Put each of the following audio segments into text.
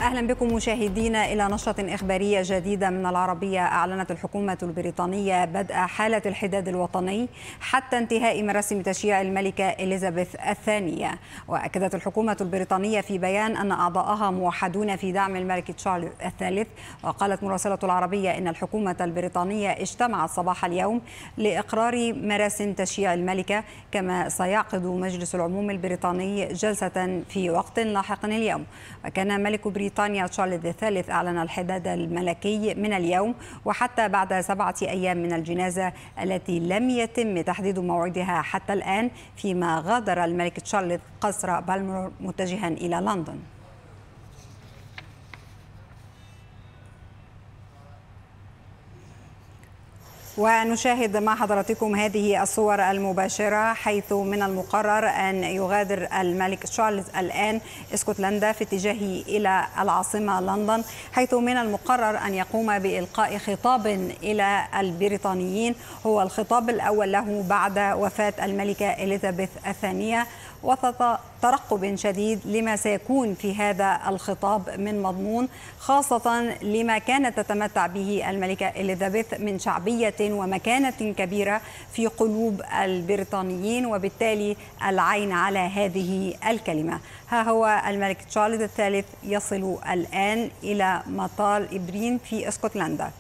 أهلا بكم مشاهدينا إلى نشرة إخبارية جديدة من العربية. أعلنت الحكومة البريطانية بدء حالة الحداد الوطني حتى انتهاء مراسم تشييع الملكة إليزابيث الثانية. وأكدت الحكومة البريطانية في بيان أن أعضاءها موحدون في دعم الملك تشارلز الثالث. وقالت مراسلة العربية إن الحكومة البريطانية اجتمعت صباح اليوم لإقرار مراسم تشييع الملكة، كما سيعقد مجلس العموم البريطاني جلسة في وقت لاحق اليوم. وكان ملك بريطانيا تشارلز الثالث أعلن الحداد الملكي من اليوم وحتى بعد 7 أيام من الجنازة التي لم يتم تحديد موعدها حتى الآن، فيما غادر الملك تشارلز قصر بالمور متجها إلى لندن. ونشاهد مع حضراتكم هذه الصور المباشرة، حيث من المقرر أن يغادر الملك تشارلز الآن اسكتلندا في اتجاهه إلى العاصمة لندن، حيث من المقرر أن يقوم بإلقاء خطاب إلى البريطانيين، هو الخطاب الأول له بعد وفاة الملكة إليزابيث الثانية، وسط ترقب شديد لما سيكون في هذا الخطاب من مضمون، خاصة لما كانت تتمتع به الملكة إليزابيث من شعبية ومكانة كبيرة في قلوب البريطانيين، وبالتالي العين على هذه الكلمة. ها هو الملك تشارلز الثالث يصل الآن إلى مطار إبرين في اسكتلندا.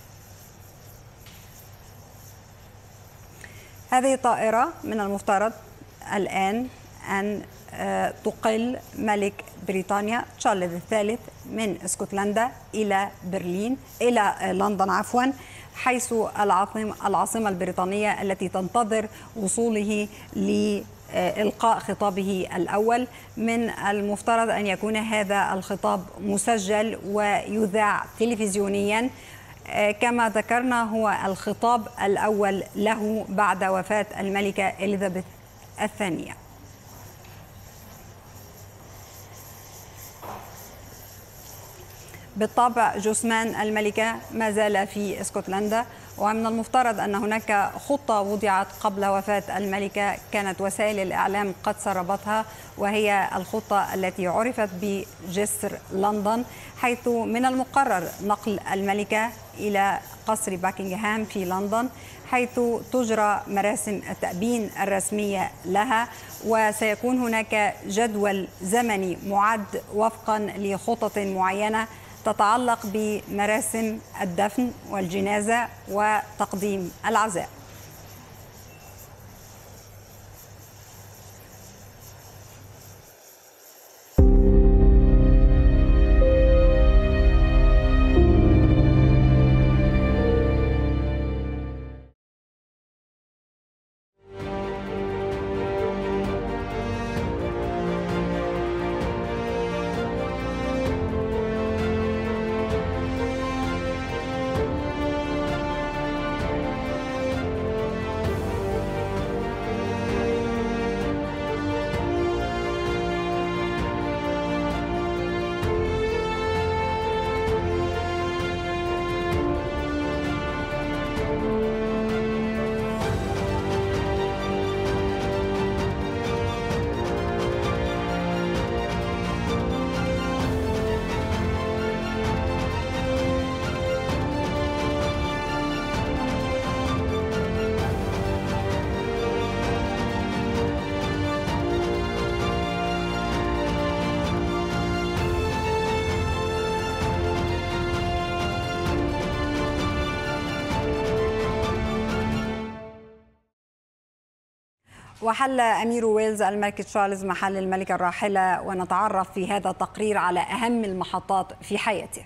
هذه الطائرة من المفترض الآن أن تقل ملك بريطانيا تشارلز الثالث من اسكتلندا إلى لندن حيث العاصمة البريطانية التي تنتظر وصوله لإلقاء خطابه الأول. من المفترض أن يكون هذا الخطاب مسجل ويذاع تلفزيونيا، كما ذكرنا هو الخطاب الأول له بعد وفاة الملكة إليزابيث الثانية. بالطبع جثمان الملكة ما زال في اسكتلندا، ومن المفترض أن هناك خطة وضعت قبل وفاة الملكة كانت وسائل الإعلام قد سربتها، وهي الخطة التي عرفت بجسر لندن، حيث من المقرر نقل الملكة إلى قصر باكنغهام في لندن، حيث تجرى مراسم التأبين الرسمية لها، وسيكون هناك جدول زمني معد وفقا لخطط معينة تتعلق بمراسم الدفن والجنازة وتقديم العزاء. وحل أمير ويلز الملك تشارلز محل الملكة الراحلة، ونتعرف في هذا التقرير على أهم المحطات في حياته.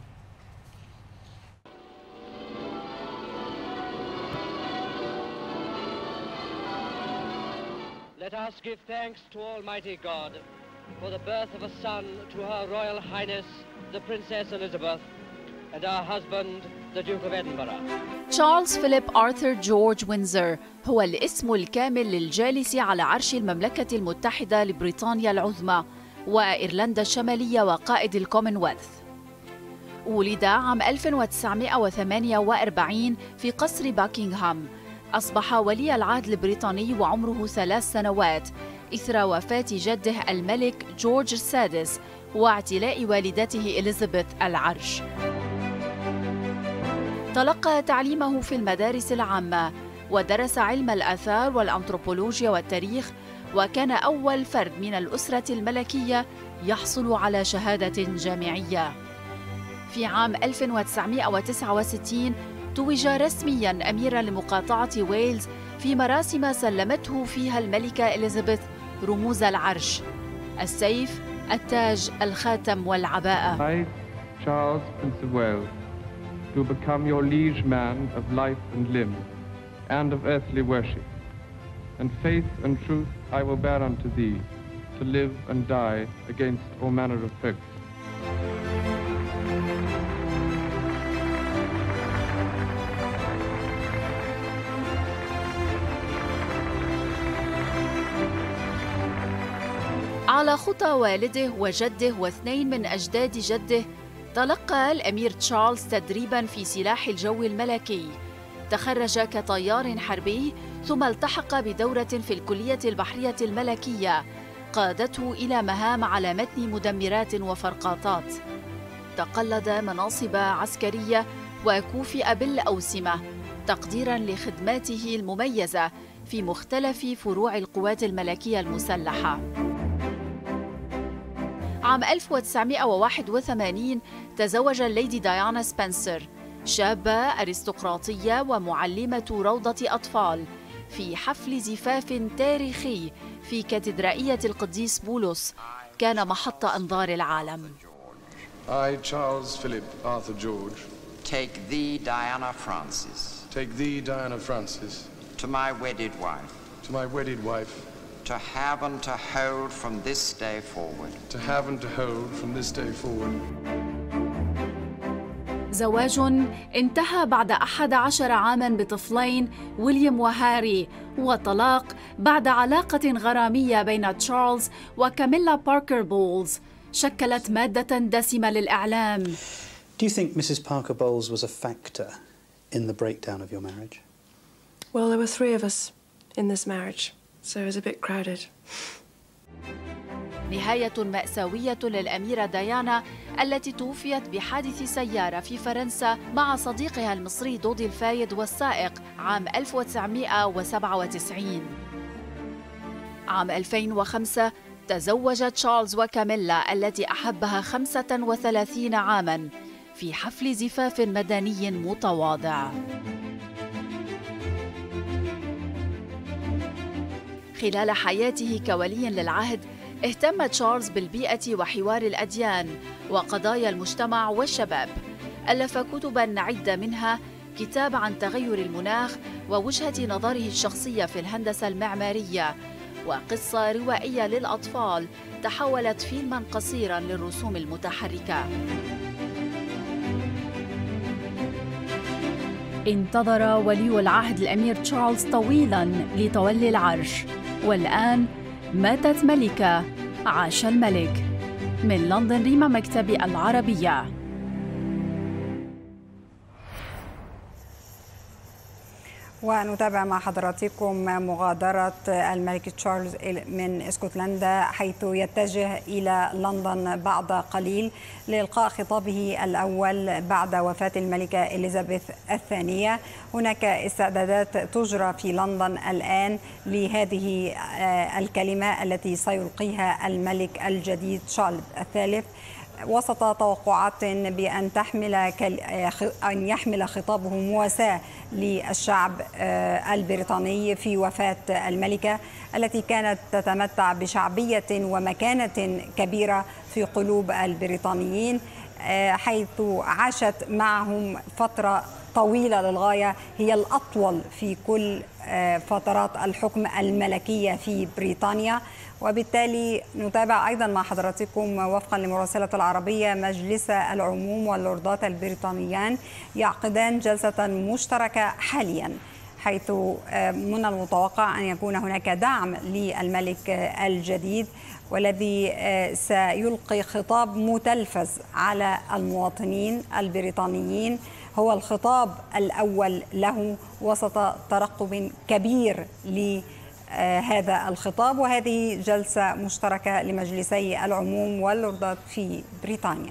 Let us give thanks to Almighty God for the birth of a son to Her Royal Highness the Princess Elizabeth and our husband the Duke of Edinburgh. تشارلز فيليب آرثر جورج وينزر هو الاسم الكامل للجالس على عرش المملكة المتحدة لبريطانيا العظمى وإيرلندا الشمالية وقائد الكومنولث. ولد عام 1948 في قصر باكنغهام. أصبح ولي العهد البريطاني وعمره 3 سنوات إثر وفاة جده الملك جورج السادس، واعتلاء والدته إليزابيث العرش. تلقى تعليمه في المدارس العامة ودرس علم الآثار والأنثروبولوجيا والتاريخ، وكان أول فرد من الأسرة الملكية يحصل على شهادة جامعية. في عام 1969 توج رسمياً أميراً لمقاطعة ويلز في مراسم سلمته فيها الملكة إليزابيث رموز العرش: السيف، التاج، الخاتم والعباءة. I, Charles, Prince of Wales, do become your liege man of life and limb, and of earthly worship. And faith and truth I will bear unto thee, to live and die against all manner of foes. على خطى والده وجده واثنين من أجداد جده، تلقى الأمير تشارلز تدريباً في سلاح الجو الملكي. تخرج كطيار حربي، ثم التحق بدورة في الكلية البحرية الملكية قادته إلى مهام على متن مدمرات وفرقاطات. تقلد مناصب عسكرية وكوفئ بالأوسمة تقديراً لخدماته المميزة في مختلف فروع القوات الملكية المسلحة. عام 1981 تزوج الليدي ديانا سبنسر، شابة أرستقراطية ومعلمة روضة أطفال، في حفل زفاف تاريخي في كاتدرائية القديس بولس كان محط أنظار العالم. I, Charles Philip Arthur George, take thee, Diana Francis, to my wedded wife, to have and to hold from this day forward. زواج انتهى بعد 11 عاماً بطفلين ويليام وهاري، وطلاق بعد علاقة غرامية بين تشارلز وكاميلا باركر بولز شكلت مادة دسمة للإعلام. Do you think Mrs. Parker Bowles was a factor in the breakdown of your marriage? Well, there were 3 of us in this marriage, so it was a bit crowded. نهاية مأساوية للأميرة ديانا التي توفيت بحادث سيارة في فرنسا مع صديقها المصري دودي الفايد والسائق عام 1997. عام 2005 تزوج تشارلز وكاميلا التي أحبها 35 عاماً في حفل زفاف مدني متواضع. خلال حياته كولي للعهد اهتم تشارلز بالبيئة وحوار الأديان وقضايا المجتمع والشباب. ألف كتباً عدة، منها كتاب عن تغير المناخ ووجهة نظره الشخصية في الهندسة المعمارية، وقصة روائية للأطفال تحولت فيلماً قصيراً للرسوم المتحركة. انتظر ولي العهد الأمير تشارلز طويلاً لتولي العرش، والآن ماتت ملكة، عاش الملك. من لندن، ريما مكتبي، العربية. ونتابع مع حضراتكم مغادرة الملك تشارلز من اسكتلندا، حيث يتجه إلى لندن بعد قليل لإلقاء خطابه الأول بعد وفاة الملكة إليزابيث الثانية. هناك استعدادات تجرى في لندن الآن لهذه الكلمة التي سيلقيها الملك الجديد تشارلز الثالث، وسط توقعات بأن يحمل خطابه مواساة للشعب البريطاني في وفاة الملكة التي كانت تتمتع بشعبية ومكانة كبيرة في قلوب البريطانيين، حيث عاشت معهم فترة طويلة للغاية، هي الأطول في كل فترات الحكم الملكية في بريطانيا. وبالتالي نتابع أيضا مع حضراتكم وفقا لمراسلة العربية، مجلس العموم واللوردات البريطانيان يعقدان جلسة مشتركة حاليا، حيث من المتوقع أن يكون هناك دعم للملك الجديد، والذي سيلقي خطاب متلفز على المواطنين البريطانيين. هو الخطاب الأول له وسط ترقب كبير هذا الخطاب. وهذه جلسة مشتركة لمجلسي العموم واللوردات في بريطانيا.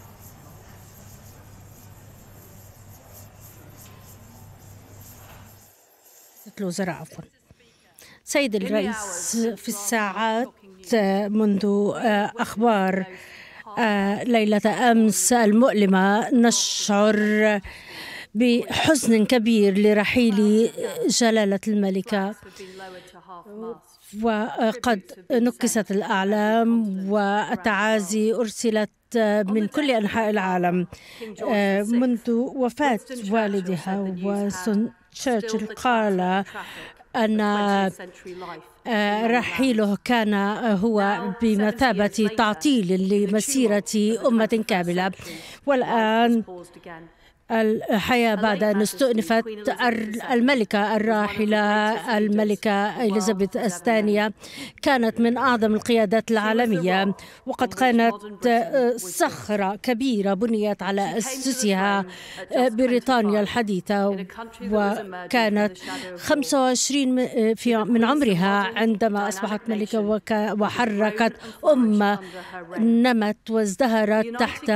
الوزراء عفوا. سيد الرئيس، في الساعات منذ أخبار ليلة أمس المؤلمة نشعر بحزن كبير لرحيل جلالة الملكة، وقد نكست الأعلام والتعازي أرسلت من كل أنحاء العالم منذ وفاة والدها. وسون تشرشل قال أن رحيله كان هو بمثابة تعطيل لمسيرة أمة كاملة. والآن الحياة بعد أن استؤنفت. الملكة الراحلة الملكة إليزابيث الثانية كانت من أعظم القيادات العالمية، وقد كانت صخرة كبيرة بنيت على أسسها بريطانيا الحديثة، وكانت 25 من عمرها عندما أصبحت ملكة، وحركت أمة نمت وازدهرت تحت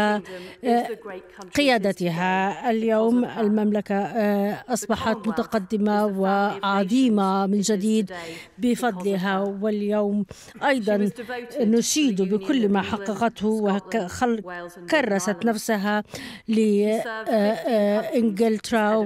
قيادتها. اليوم المملكة أصبحت متقدمة وعظيمة من جديد بفضلها، واليوم أيضا نشيد بكل ما حققته، وكرست نفسها لإنجلترا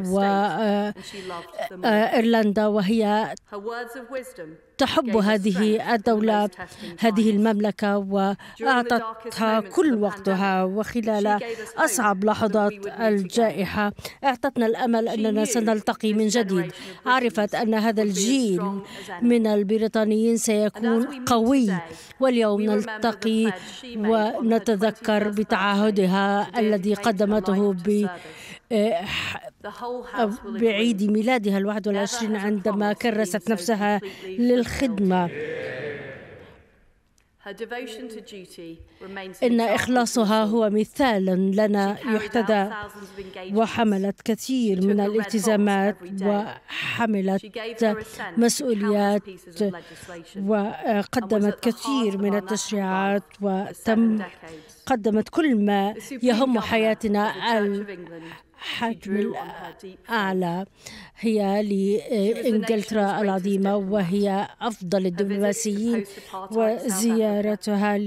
وإيرلندا، وهي تحب هذه الدولة هذه المملكة وأعطتها كل وقتها. وخلال أصعب لحظات الجائحة أعطتنا الأمل أننا سنلتقي من جديد. عرفت أن هذا الجيل من البريطانيين سيكون قوي، واليوم نلتقي ونتذكر بتعهدها الذي قدمته بعيد ميلادها 21 عندما كرست نفسها للخدمة. إن إخلاصها هو مثال لنا يحتذى، وحملت كثير من الالتزامات وحملت مسؤوليات وقدمت كثير من التشريعات، قدمت كل ما يهم حياتنا. الحاكم الأعلى هي لإنجلترا العظيمة، وهي أفضل الدبلوماسيين، وزيارتها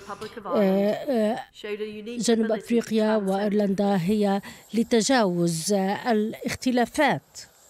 لجنوب أفريقيا وإيرلندا هي لتجاوز الاختلافات.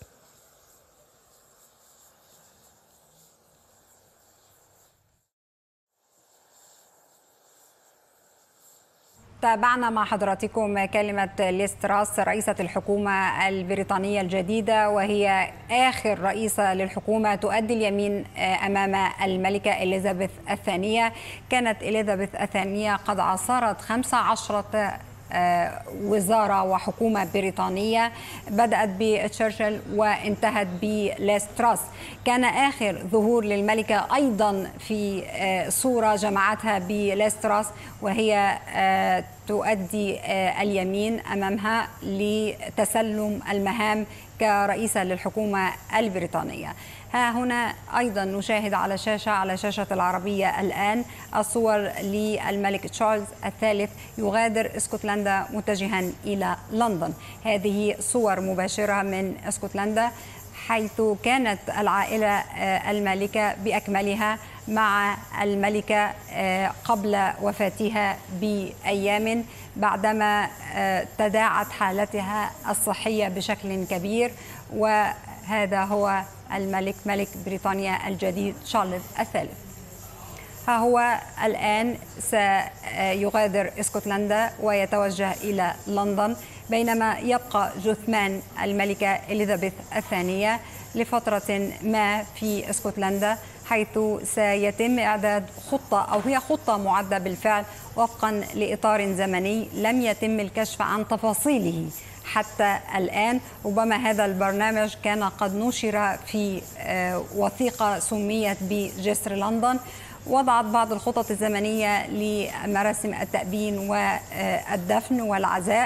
تابعنا مع حضراتكم كلمة ليز تراس رئيسة الحكومة البريطانية الجديدة، وهي آخر رئيسة للحكومة تؤدي اليمين أمام الملكة إليزابيث الثانية. كانت إليزابيث الثانية قد عاصرت 15 وزارة وحكومة بريطانية، بدأت بتشرشل وانتهت بليز تراس. كان آخر ظهور للملكة أيضا في صورة جمعتها بليز تراس، وهي تؤدي اليمين أمامها لتسلم المهام كرئيسة للحكومة البريطانية. ها هنا أيضا نشاهد على شاشة العربية الآن الصور للملك تشارلز الثالث يغادر اسكتلندا متجها إلى لندن. هذه صور مباشرة من اسكتلندا، حيث كانت العائلة المالكة بأكملها مع الملكة قبل وفاتها بأيام، بعدما تداعت حالتها الصحية بشكل كبير. وهذا هو الملك، ملك بريطانيا الجديد تشارلز الثالث. ها هو الآن سيغادر اسكتلندا ويتوجه إلى لندن، بينما يبقى جثمان الملكة إليزابيث الثانية لفترة ما في اسكتلندا، حيث سيتم إعداد خطة، أو هي خطة معدة بالفعل وفقا لإطار زمني لم يتم الكشف عن تفاصيله حتى الآن. ربما هذا البرنامج كان قد نشر في وثيقة سميت بجسر لندن، وضعت بعض الخطط الزمنية لمراسم التأبين والدفن والعزاء،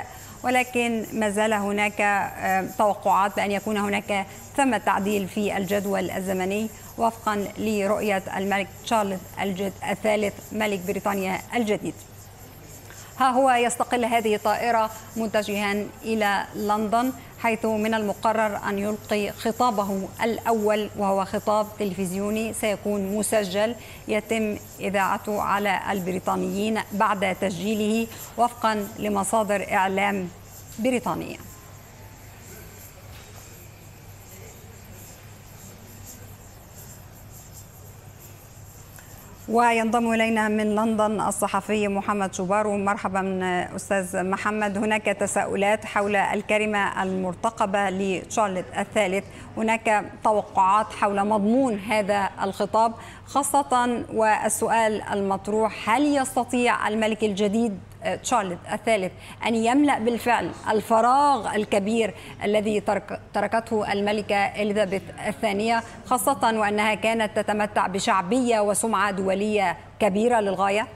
ولكن ما زال هناك توقعات بأن يكون هناك ثمة تعديل في الجدول الزمني وفقا لرؤية الملك تشارلز الثالث ملك بريطانيا الجديد. ها هو يستقل هذه الطائرة متجها إلى لندن، حيث من المقرر أن يلقي خطابه الأول، وهو خطاب تلفزيوني سيكون مسجل يتم إذاعته على البريطانيين بعد تسجيله وفقا لمصادر إعلام بريطانية. وينضم إلينا من لندن الصحفي محمد شوبارو. مرحبا أستاذ محمد. هناك تساؤلات حول الكلمة المرتقبة لتشارلز الثالث، هناك توقعات حول مضمون هذا الخطاب خاصة، والسؤال المطروح: هل يستطيع الملك الجديد تشارلز الثالث أن يملأ بالفعل الفراغ الكبير الذي تركته الملكة إليزابيث الثانية، خاصة وأنها كانت تتمتع بشعبية وسمعة دولية كبيرة للغاية؟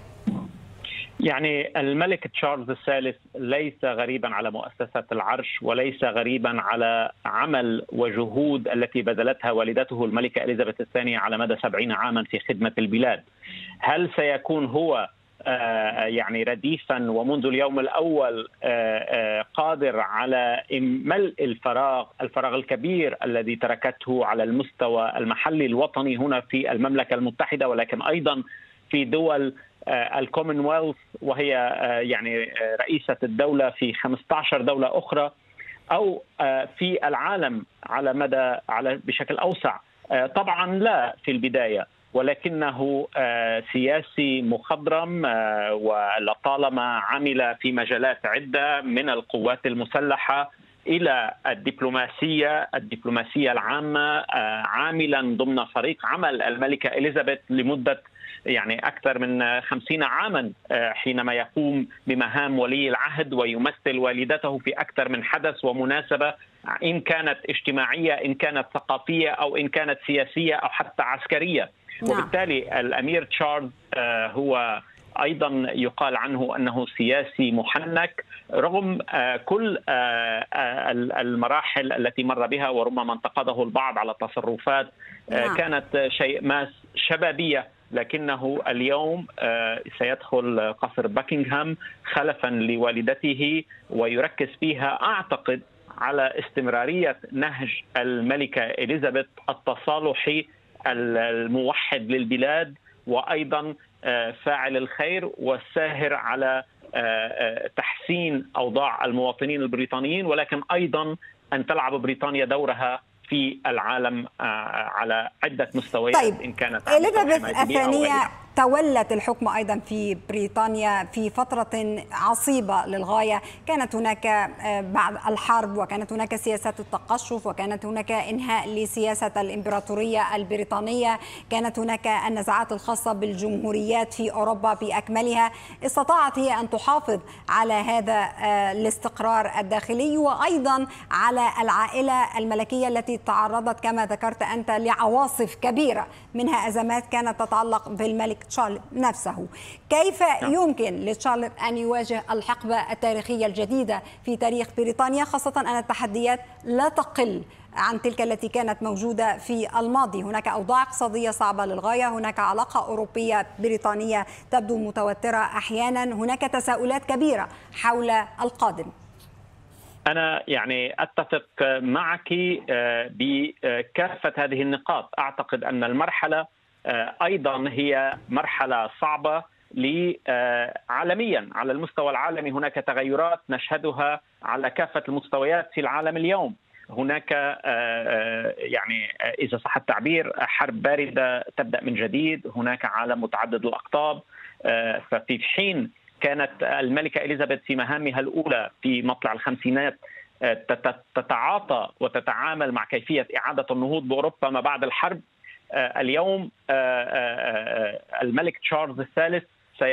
يعني الملك تشارلز الثالث ليس غريبا على مؤسسة العرش، وليس غريبا على عمل وجهود التي بذلتها والدته الملكة إليزابيث الثانية على مدى 70 عاما في خدمة البلاد. هل سيكون هو يعني رديفا ومنذ اليوم الأول قادر على ملء الفراغ الكبير الذي تركته على المستوى المحلي الوطني هنا في المملكة المتحدة، ولكن أيضا في دول الكومنولث، وهي يعني رئيسة الدولة في 15 دولة أخرى، أو في العالم على بشكل أوسع؟ طبعا لا في البداية، ولكنه سياسي مخضرم ولطالما عمل في مجالات عدة، من القوات المسلحة إلى الدبلوماسية العامة، عاملا ضمن فريق عمل الملكة إليزابيث لمدة يعني أكثر من 50 عاما، حينما يقوم بمهام ولي العهد ويمثل والدته في أكثر من حدث ومناسبة، إن كانت اجتماعية، إن كانت ثقافية، أو إن كانت سياسية أو حتى عسكرية. وبالتالي الأمير تشارلز هو أيضا يقال عنه أنه سياسي محنك، رغم كل المراحل التي مر بها، وربما انتقده البعض على تصرفات كانت شيء ما شبابية، لكنه اليوم سيدخل قصر باكنغهام خلفا لوالدته، ويركز فيها أعتقد على استمرارية نهج الملكة إليزابيث التصالحي الموحد للبلاد، وأيضا فاعل الخير والساهر على تحسين أوضاع المواطنين البريطانيين، ولكن أيضا أن تلعب بريطانيا دورها في العالم على عدة مستويات. طيب، إن كانت إليزابيث الثانية تولت الحكم أيضا في بريطانيا في فترة عصيبة للغاية، كانت هناك بعد الحرب، وكانت هناك سياسة التقشف، وكانت هناك إنهاء لسياسة الإمبراطورية البريطانية، كانت هناك النزاعات الخاصة بالجمهوريات في أوروبا بأكملها. استطاعت هي أن تحافظ على هذا الاستقرار الداخلي، وأيضا على العائلة الملكية التي تعرضت كما ذكرت أنت لعواصف كبيرة، منها أزمات كانت تتعلق بالملك تشارلز نفسه. كيف يمكن لتشارلز أن يواجه الحقبة التاريخية الجديدة في تاريخ بريطانيا، خاصة أن التحديات لا تقل عن تلك التي كانت موجودة في الماضي؟ هناك أوضاع اقتصادية صعبة للغاية، هناك علاقة أوروبية بريطانية تبدو متوترة أحيانا، هناك تساؤلات كبيرة حول القادم. أنا يعني أتفق معك بكافة هذه النقاط. أعتقد أن المرحلة أيضا هي مرحلة صعبة عالميا، على المستوى العالمي هناك تغيرات نشهدها على كافة المستويات في العالم اليوم. هناك يعني إذا صح التعبير حرب باردة تبدأ من جديد، هناك عالم متعدد الأقطاب. ففي حين كانت الملكة إليزابيث في مهامها الأولى في مطلع الخمسينات تتعاطى وتتعامل مع كيفية إعادة النهوض بأوروبا ما بعد الحرب، اليوم الملك تشارلز الثالث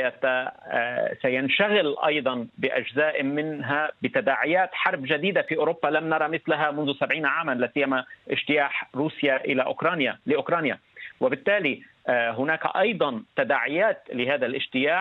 سينشغل أيضا بأجزاء منها بتداعيات حرب جديدة في أوروبا لم نرى مثلها منذ 70 عاما، لا سيما اجتياح روسيا إلى أوكرانيا. وبالتالي هناك أيضا تداعيات لهذا الاجتياح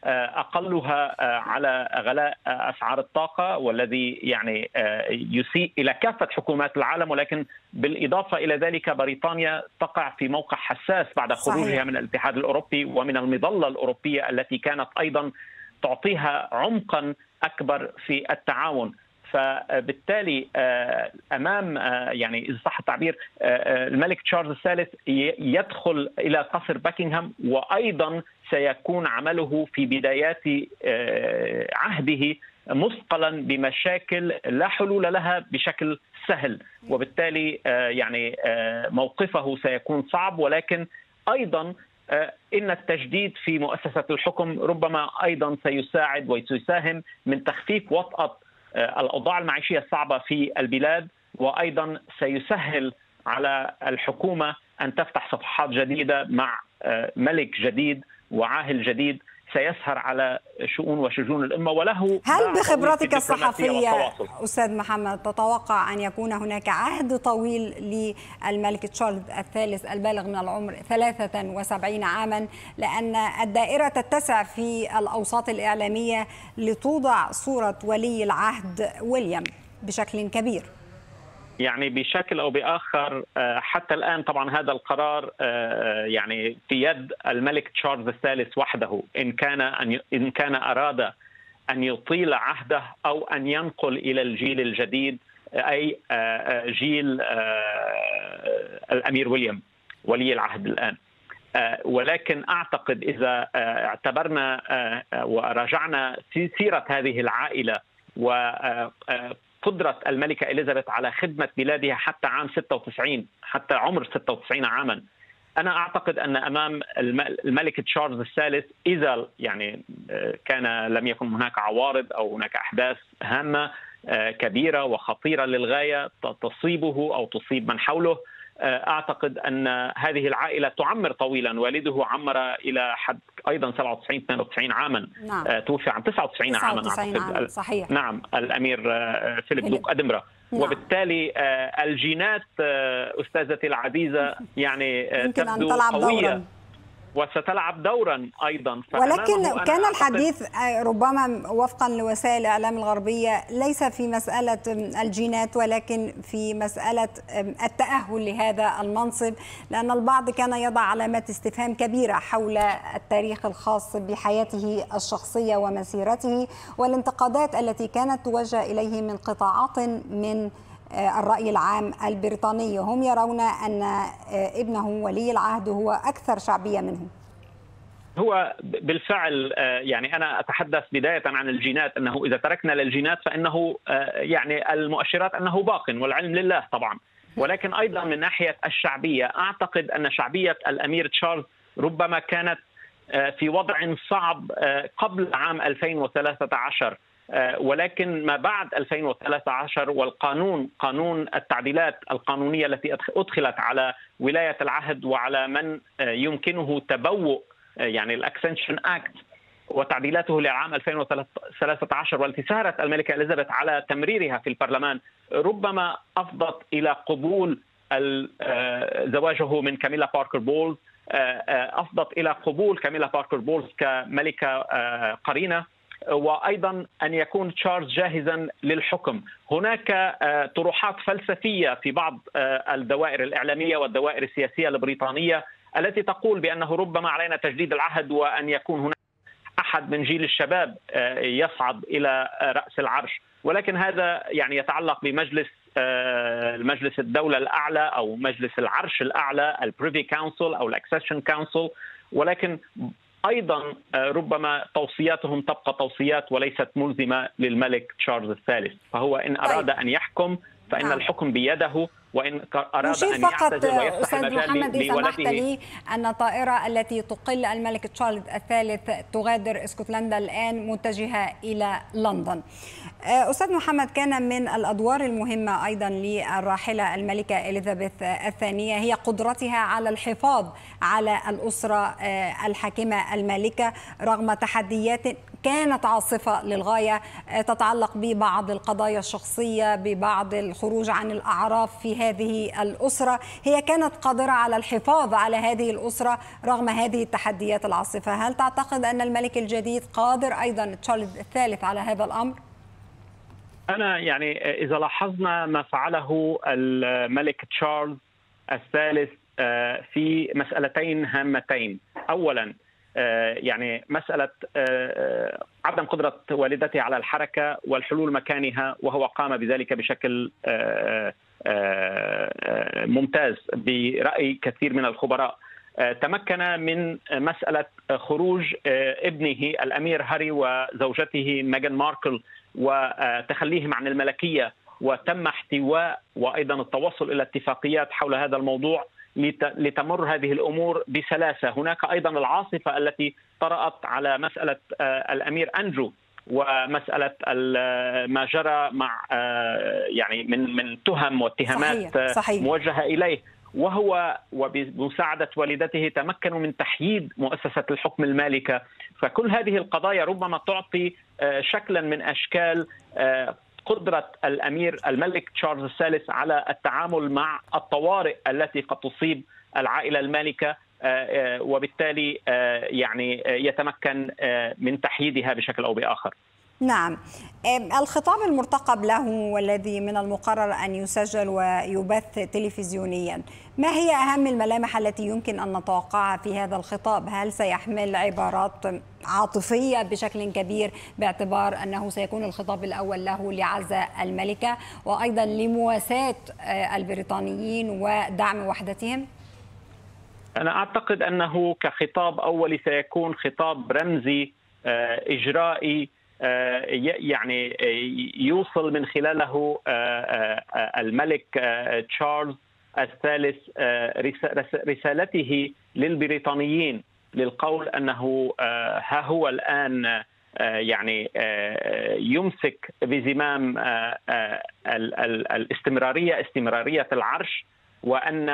أقلها على غلاء أسعار الطاقة، والذي يعني يسيء إلى كافة حكومات العالم. ولكن بالإضافة إلى ذلك بريطانيا تقع في موقع حساس بعد خروجها من الاتحاد الأوروبي ومن المظلة الأوروبية التي كانت أيضا تعطيها عمقا أكبر في التعاون. فبالتالي امام يعني اذا صح التعبير الملك تشارلز الثالث يدخل الى قصر باكنغهام، وايضا سيكون عمله في بدايات عهده مثقلا بمشاكل لا حلول لها بشكل سهل، وبالتالي يعني موقفه سيكون صعب. ولكن ايضا إن التجديد في مؤسسة الحكم ربما أيضا سيساعد وسيساهم من تخفيف وطأة الأوضاع المعيشية الصعبة في البلاد، وأيضا سيسهل على الحكومة أن تفتح صفحات جديدة مع ملك جديد وعاهل جديد سيسهر على شؤون وشجون الأمة. وله هل بخبرتك الصحفية أستاذ محمد تتوقع أن يكون هناك عهد طويل للملك تشارلز الثالث البالغ من العمر 73 عاما، لأن الدائرة تتسع في الأوساط الإعلامية لتوضع صورة ولي العهد ويليام بشكل كبير؟ يعني بشكل أو بآخر حتى الآن طبعا هذا القرار يعني في يد الملك تشارلز الثالث وحده، إن كان أراد أن يطيل عهده أو أن ينقل إلى الجيل الجديد، أي جيل الأمير ويليام ولي العهد الآن. ولكن أعتقد إذا اعتبرنا وراجعنا سيرة هذه العائلة قدرة الملكة إليزابيث على خدمة بلادها حتى عام 96 حتى عمر 96 عاما، أنا أعتقد أن أمام الملك تشارلز الثالث إذا يعني لم يكن هناك عوارض أو هناك أحداث هامة كبيرة وخطيرة للغاية تصيبه أو تصيب من حوله، أعتقد أن هذه العائلة تعمر طويلا. والده عمر إلى حد أيضا 97 عاما. نعم. توفي عام 99 عاما عام. صحيح. نعم الأمير فيليب دوك أدنبرا. نعم. وبالتالي الجينات أستاذتي العزيزة يعني تبدو قوية وستلعب دورا أيضا. ولكن كان الحديث ربما وفقا لوسائل الإعلام الغربية ليس في مسألة الجينات، ولكن في مسألة التأهل لهذا المنصب، لأن البعض كان يضع علامات استفهام كبيرة حول التاريخ الخاص بحياته الشخصية ومسيرته، والانتقادات التي كانت توجه إليه من قطاعات من الرأي العام البريطاني. هم يرون أن ابنه ولي العهد هو أكثر شعبية منه. هو بالفعل يعني أنا أتحدث بداية عن الجينات، أنه إذا تركنا للجينات فإنه يعني المؤشرات أنه باق والعلم لله طبعا. ولكن أيضا من ناحية الشعبية أعتقد أن شعبية الأمير تشارلز ربما كانت في وضع صعب قبل عام 2013، ولكن ما بعد 2013 والقانون قانون التعديلات القانونية التي أدخلت على ولاية العهد وعلى من يمكنه تبوء يعني الأكسنشن أكت وتعديلاته لعام 2013 والتي سهرت الملكة إليزابيث على تمريرها في البرلمان، ربما أفضت إلى قبول زواجه من كاميلا باركر بولز، أفضت إلى قبول كاميلا باركر بولز كملكة قرينة، وأيضا أن يكون تشارلز جاهزا للحكم. هناك طروحات فلسفية في بعض الدوائر الإعلامية والدوائر السياسية البريطانية التي تقول بأنه ربما علينا تجديد العهد وأن يكون هناك أحد من جيل الشباب يصعد إلى رأس العرش، ولكن هذا يعني يتعلق بمجلس المجلس الدولة الأعلى أو مجلس العرش الأعلى البريفي كونسل أو الأكسيشن كونسل. ولكن أيضا ربما توصياتهم تبقى توصيات وليست ملزمة للملك تشارلز الثالث، فهو إن أراد أن يحكم فإن الحكم بيده، وإن أراد أن يعتزل ويفتح المجال لولده. لي أن الطائرة التي تقل الملك تشارلز الثالث تغادر اسكتلندا الآن متجهة إلى لندن. أستاذ محمد، كان من الأدوار المهمة أيضا للراحلة الملكة إليزابيث الثانية هي قدرتها على الحفاظ على الأسرة الحاكمة المالكة رغم تحديات كانت عاصفة للغاية، تتعلق ببعض القضايا الشخصية، ببعض الخروج عن الأعراف في هذه الأسرة. هي كانت قادرة على الحفاظ على هذه الأسرة رغم هذه التحديات العاصفة. هل تعتقد أن الملك الجديد قادر أيضا تشارلز الثالث على هذا الأمر؟ أنا يعني إذا لاحظنا ما فعله الملك تشارلز الثالث في مسألتين هامتين. أولا يعني مسألة عدم قدرة والدته على الحركة والحلول مكانها، وهو قام بذلك بشكل ممتاز برأي كثير من الخبراء. تمكن من مسألة خروج ابنه الأمير هاري وزوجته ميغان ماركل وتخليهم عن الملكية، وتم احتواء وأيضا التوصل إلى اتفاقيات حول هذا الموضوع لتمر هذه الأمور بسلاسة. هناك أيضا العاصفة التي طرأت على مسألة الأمير أندرو ومسألة ما جرى مع يعني من تهم واتهامات صحيح. موجهة إليه، وهو وبمساعدة والدته تمكنوا من تحييد مؤسسة الحكم المالكة. فكل هذه القضايا ربما تعطي شكلا من أشكال قدرة الأمير الملك تشارلز الثالث على التعامل مع الطوارئ التي قد تصيب العائلة المالكة، وبالتالي يعني يتمكن من تحييدها بشكل أو بآخر. نعم، الخطاب المرتقب له والذي من المقرر أن يسجل ويبث تلفزيونيا، ما هي أهم الملامح التي يمكن أن نتوقعها في هذا الخطاب؟ هل سيحمل عبارات عاطفية بشكل كبير باعتبار أنه سيكون الخطاب الأول له لعزاء الملكة وأيضا لمواساة البريطانيين ودعم وحدتهم؟ أنا أعتقد أنه كخطاب أولي سيكون خطاب رمزي إجرائي، يعني يوصل من خلاله الملك تشارلز الثالث رسالته للبريطانيين للقول أنه ها هو الآن يعني يمسك بزمام استمرارية العرش، وأن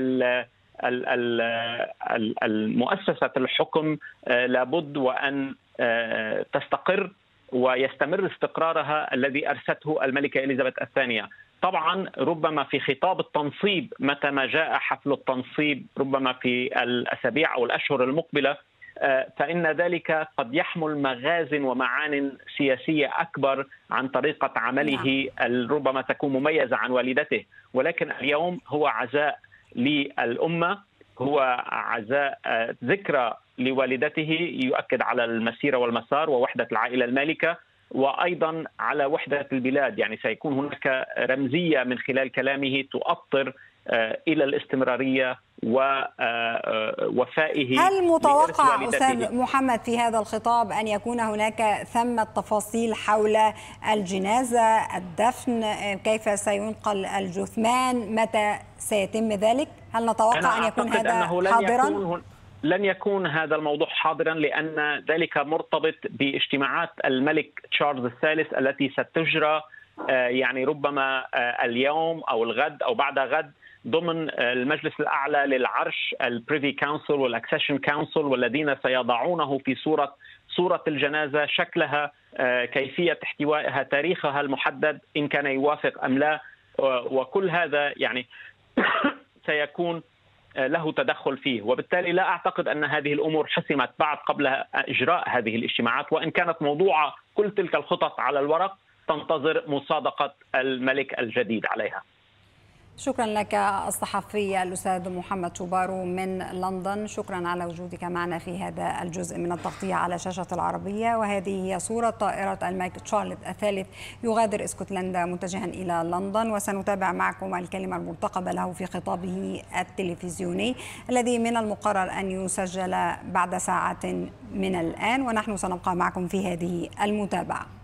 المؤسسة الحكم لابد وأن تستقر ويستمر استقرارها الذي أرسته الملكة إليزابيث الثانية. طبعا ربما في خطاب التنصيب متى ما جاء حفل التنصيب ربما في الأسابيع أو الأشهر المقبلة، فإن ذلك قد يحمل مغازٍ ومعان سياسية أكبر عن طريقة عمله ربما تكون مميزة عن والدته. ولكن اليوم هو عزاء للأمة، هو عزاء ذكرى لوالدته يؤكد على المسيرة والمسار ووحدة العائلة المالكة، وأيضا على وحدة البلاد. يعني سيكون هناك رمزية من خلال كلامه تؤطر إلى الاستمرارية ووفائه. هل متوقع أستاذ محمد في هذا الخطاب أن يكون هناك ثمة تفاصيل حول الجنازة، الدفن، كيف سينقل الجثمان، متى سيتم ذلك؟ هل نتوقع أن يكون هذا حاضرا؟ لن يكون هذا الموضوع حاضرا، لأن ذلك مرتبط باجتماعات الملك تشارلز الثالث التي ستجرى يعني ربما اليوم أو الغد أو بعد غد ضمن المجلس الأعلى للعرش، البريفي كونسل والأكسيشن كونسل، والذين سيضعونه في صورة الجنازة، شكلها، كيفية احتوائها، تاريخها المحدد إن كان يوافق أم لا، وكل هذا يعني سيكون له تدخل فيه. وبالتالي لا أعتقد أن هذه الأمور حسمت بعد قبل إجراء هذه الاجتماعات، وإن كانت موضوعة كل تلك الخطط على الورق تنتظر مصادقة الملك الجديد عليها. شكرا لك الصحفي الأستاذ محمد شوبارو من لندن، شكرا على وجودك معنا في هذا الجزء من التغطية على شاشة العربية. وهذه هي صورة طائرة الملك تشارلز الثالث يغادر اسكتلندا متجها إلى لندن، وسنتابع معكم الكلمة المرتقبة له في خطابه التلفزيوني الذي من المقرر أن يسجل بعد ساعة من الآن، ونحن سنبقى معكم في هذه المتابعة.